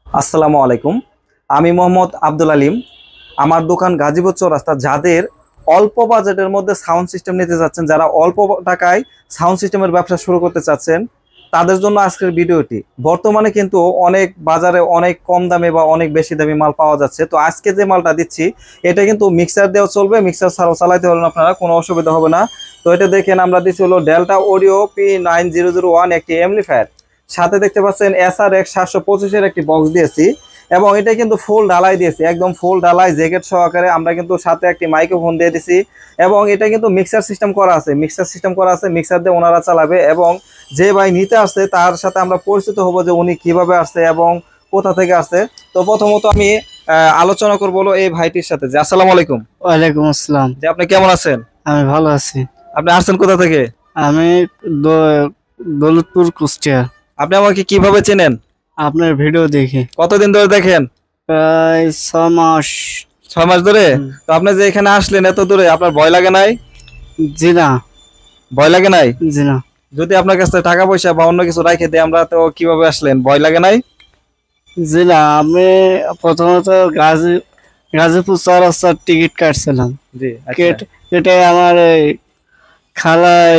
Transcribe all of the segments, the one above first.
আসসালামু আলাইকুম। আমি মোহাম্মদ আব্দুল আলিম। আমার দোকান গাজীপুর চৌরাস্তা। যাদের অল্প বাজেটের মধ্যে সাউন্ড সিস্টেম নিতে চাচ্ছেন, যারা অল্প টাকায় সাউন্ড সিস্টেমের ব্যবসা শুরু করতে চাচ্ছেন, তাদের জন্য আজকের ভিডিওটি। বর্তমানে কিন্তু অনেক বাজারে অনেক কম দামে বা অনেক বেশি দামি মাল পাওয়া যাচ্ছে। তো আজকে যে মালটা দিচ্ছি এটা কিন্তু মিক্সার দিয়েও চলবে, মিক্সার ছাড়াও চালাতে হলেন আপনারা, কোনো অসুবিধা হবে না। তো এটা দেখেন, আমরা দিচ্ছি হলো ডেল্টা অডিও P9001 একটি এমপ্লিফায়ার। সাথে দেখতে পাচ্ছেন SRX 725-এর একটি বক্স দিয়েছি এবং এটা কিন্তু ফুল ঢালাই দিয়েছি, একদম ফুল ঢালাই জ্যাকেট সহকারে। আমরা কিন্তু সাথে একটি মাইক্রোফোন দিয়ে দিছি এবং এটা কিন্তু মিক্সার সিস্টেম করা আছে, মিক্সার দিয়ে ওনারা চালাবে। এবং যে ভাই নিতে আসছে তার সাথে আমরা পরিচিত হব যে উনি কিভাবে আসছে এবং কোথা থেকে আসছে। তো প্রথমত আমি আলোচনা করবো এই ভাইটির সাথে। যে আসসালামু আলাইকুম। ওয়ালাইকুম আসসালাম। যে আপনি কেমন আছেন? আমি ভালো আছি। আপনি আসছেন কোথা থেকে? আমি দৌলতপুর, কুষ্টিয়া। আপনি আমাকে কিভাবে চেনেন? আপনার ভিডিও দেখে। কতদিন ধরে দেখেন? প্রায় 6 মাস। 6 মাস ধরে? তো আপনি যে এখানে আসলেন এত দূরে, আপনার ভয় লাগে নাই? জি না। ভয় লাগে নাই? জি না। যদি আপনার কাছে টাকা পয়সা বা অন্য কিছু রাখে দেয়, আমরা তো কিভাবে আসলেন, ভয় লাগে নাই? জি না, আমি প্রথমত গাজীপুর চৌরাস্তার টিকিট কাটছিলাম। জি, কেটে আমার খালাই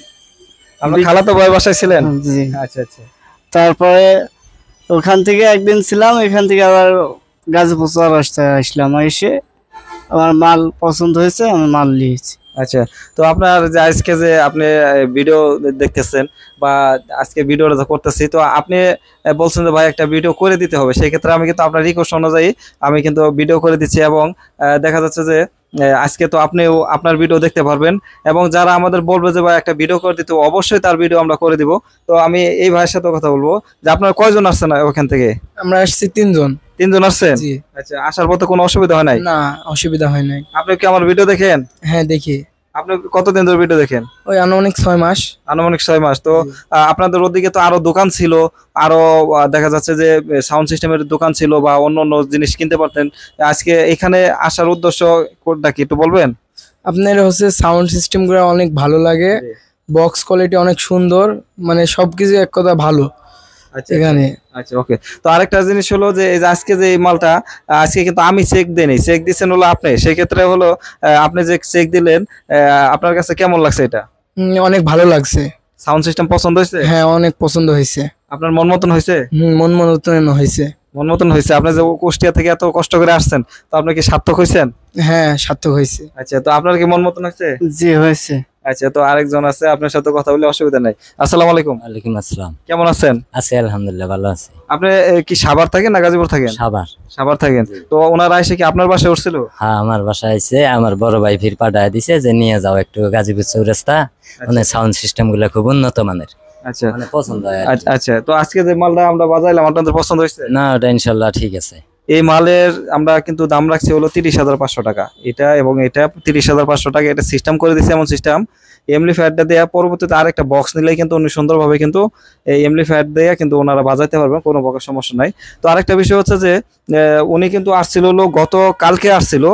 আপনার খালা তো ভয় বাসায় ছিলেন? জি। আচ্ছা আচ্ছা। তারপরে ওখান থেকে একদিন ছিলাম, এখান থেকে আবার গাজীপুর চৌরাস্তায় আসলাম। এসে আমার মাল পছন্দ হয়েছে, আমি মাল নিয়েছি। আচ্ছা, তো আপনার যে আজকে যে আপনি ভিডিও দেখতেছেন বা আজকে ভিডিওটা করতেছি, তো আপনি বলছেন যে ভাই একটা ভিডিও করে দিতে হবে, সেই ক্ষেত্রে আমি কিন্তু আপনার রিকোয়েস্ট অনুযায়ী আমি কিন্তু ভিডিও করে দিচ্ছি। এবং দেখা যাচ্ছে যে আজকে তো আপনিও আপনার ভিডিও দেখতে পারবেন এবং যারা আমাদের বলবে যে ভাই একটা ভিডিও করে দিতে, অবশ্যই তার ভিডিও আমরা করে দিব। তো আমি এই ভাইয়ের সাথে কথা বলবো যে আপনার কয়জন আসছেন ওখান থেকে? আমরা আসছি 3 জন। 3 জন আসছেন? জি। আচ্ছা, আসার পথে কোনো অসুবিধা হয় নাই? না, অসুবিধা হয় নাই। আপনি কি আমার ভিডিও দেখেন? হ্যাঁ, দেখি। আপনি কতদিন ধরে ভিডিও দেখেন? ওই আনুমানিক 6 মাস। আনুমানিক 6 মাস। তো আপনাদের ওদিকে তো আরো দোকান ছিল, আরো দেখা যাচ্ছে যে সাউন্ড সিস্টেমের দোকান ছিল বা অন্য অন্য জিনিস কিনতে পারতেন। আজকে এখানে আসার উদ্দেশ্য কোনটা কি একটু বলবেন? আপনার হচ্ছে সাউন্ড সিস্টেম গুলো অনেক ভালো লাগে, বক্স কোয়ালিটি অনেক সুন্দর, মানে সবকিছু এক কথা ভালো এখানে। আচ্ছা, ওকে। তো আরেকটা জিনিস হলো যে এই যে আজকে যে এই মালটা আজকে কিন্তু আমি চেক দেইনি, চেক দিচ্ছেন হলো আপনি। সেই ক্ষেত্রে হলো আপনি যে চেক দিলেন, আপনার কাছে কেমন লাগছে এটা? অনেক ভালো লাগছে। সাউন্ড সিস্টেম পছন্দ হয়েছে? হ্যাঁ, অনেক পছন্দ হয়েছে। আপনার মন মতন হয়েছে? মন মতন হয়েছে। মন মতন হয়েছে। আপনি যে কুষ্টিয়া থেকে এত কষ্ট করে আসছেন, তো আপনি কি সার্থক হয়েছেন? হ্যাঁ, সার্থক হয়েছে। আচ্ছা, তো আপনার কি মন মতন হয়েছে? জি, হয়েছে। আচ্ছা, তো আরেকজন আছে, আপনার সাথে কথা বলে অসুবিধা নাই। আসসালামু আলাইকুম। ওয়ালাইকুম আসসালাম। কেমন আছেন? আছি আলহামদুলিল্লাহ, ভালো আছি। আপনি কি সাভার থাকেন না গাজীপুর থাকেন? সাভার। সাভার থাকেন। তো ওনারা এসে কি আপনার বাসায় উঠছিল? হ্যাঁ, আমার বাসায় আইছে, আমার বড় ভাই ফির পাঠায় দিছে যে নিয়ে যাও একটু গাজীপুর চৌরাস্তা, মানে সাউন্ড সিস্টেম গুলা খুব উন্নত মানের। আচ্ছা, মানে পছন্দ হয়। আচ্ছা। তো আজকে যে মালটা আমরা বাজাইলাম, আপনাদের পছন্দ হয়েছে? না, ওটা ইনশাল্লাহ ঠিক আছে। এই মালের আমরা কিন্তু দাম রাখছি হলো 30,500 টাকা। এটা এবং এটা 30,500 টাকা। এটা সিস্টেম করে দিচ্ছে, এমন সিস্টেম এমপ্লিফায়ারটা দেওয়া, পরবর্তীতে আরেকটা বক্স নিলেই কিন্তু উনি সুন্দরভাবে কিন্তু এই এমপ্লিফায়ার দেওয়া কিন্তু ওনারা বাজাইতে পারবেন, কোনো প্রকার সমস্যা নাই। তো আরেকটা বিষয় হচ্ছে যে উনি কিন্তু আসছিল হলো গতকালকে আসছিল।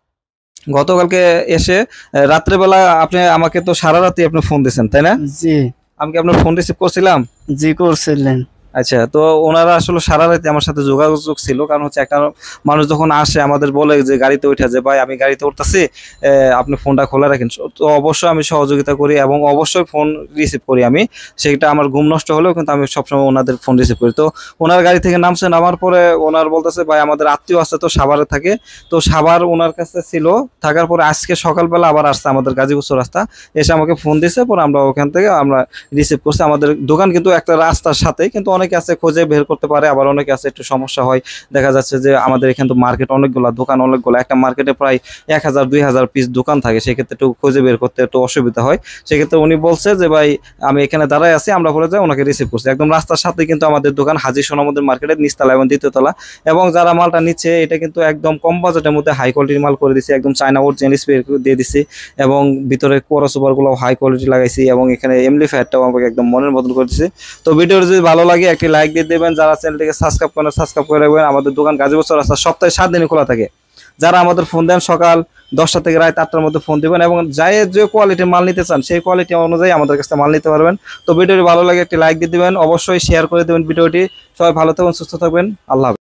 গতকালকে এসে রাত্রেবেলা আপনি আমাকে তো সারা রাতে আপনি ফোন দিয়েছেন, তাই না? জি। আমি কি আপনার ফোন রিসিভ করছিলাম? জি, করছিলেন। আচ্ছা, তো ওনারা আসলে সারা রাতে আমার সাথে যোগাযোগ ছিল। কারণ হচ্ছে একটা মানুষ যখন আসে আমাদের বলে যে গাড়িতে উঠে যে ভাই আমি গাড়িতে উঠতেছি, আপনি ফোনটা খোলা রাখেন। তো অবশ্যই আমি সহযোগিতা করি এবং অবশ্যই ফোন রিসিভ করি আমি। সেটা আমার ঘুম নষ্ট হলেও কিন্তু আমি সবসময় ওনাদের ফোন রিসিভ করি। তো ওনার গাড়ি থেকে নামছে, নামার পরে ওনার বলতেছে ভাই আমাদের আত্মীয় আছে তো সাভারে থাকে, তো সাভার ওনার কাছে ছিল। থাকার পরে আজকে সকালবেলা আবার আসছে আমাদের গাজীপুর চৌরাস্তা, এসে আমাকে ফোন দিছে। পরে আমরা ওখান থেকে আমরা রিসিভ করছি। আমাদের দোকান কিন্তু একটা রাস্তার সাথে, কিন্তু অনেকে আছে খোঁজে বের করতে পারে, আবার অনেকে আছে একটু সমস্যা হয়। দেখা যাচ্ছে যে আমাদের এখানে তো মার্কেট অনেকগুলো, দোকান অনেকগুলো, একটা মার্কেটে প্রায় 1000-2000 পিস দোকান থাকে, সেক্ষেত্রে একটু খুঁজে বের করতে একটু অসুবিধা হয়। সেক্ষেত্রে উনি বলছে যে ভাই আমি এখানে দাঁড়ায় আছি, আমরা পরে যাই, ওনাকে রিসিভ করছি। একদম রাস্তার সাথে কিন্তু আমাদের দোকান, হাজী সোনামুদ্দিন মার্কেটের নিচতলা এবং দ্বিতীয়তলা। এবং যারা মালটা নিচ্ছে এটা কিন্তু একদম কম বাজেটের মধ্যে হাই কোয়ালিটির মাল করে দিচ্ছে, একদম চায়না অরিজিনাল স্প্রে দিয়ে দিচ্ছি এবং ভিতরে কোরাস ওভারগুলো হাই কোয়ালিটি লাগাইছি এবং এখানে এমপ্লিফায়ারটাও আমাকে একদম মনের মতন করে দিচ্ছে। তো ভিডিওর যদি ভালো লাগে একটি লাইক দিয়ে দেবেন, যারা চ্যানেলটিকে সাবস্ক্রাইব করেন সাবস্ক্রাইব করে রাখবেন। আমাদের দোকান গাজীপুর চৌরাস্তা, সপ্তাহে 7 দিনই খোলা থাকে। যারা আমাদের ফোন দেন সকাল 10টা থেকে রাত 8টার মধ্যে ফোন দিবেন এবং যে কোয়ালিটির মাল নিতে চান সেই কোয়ালিটি অনুযায়ী আমাদের কাছে মাল নিতে পারবেন। তো ভিডিওটি ভালো লাগে একটি লাইক দিয়ে দিবেন, অবশ্যই শেয়ার করে দেবেন ভিডিওটি। সবাই ভালো থাকবেন, সুস্থ থাকবেন। আল্লাহ হাফেজ।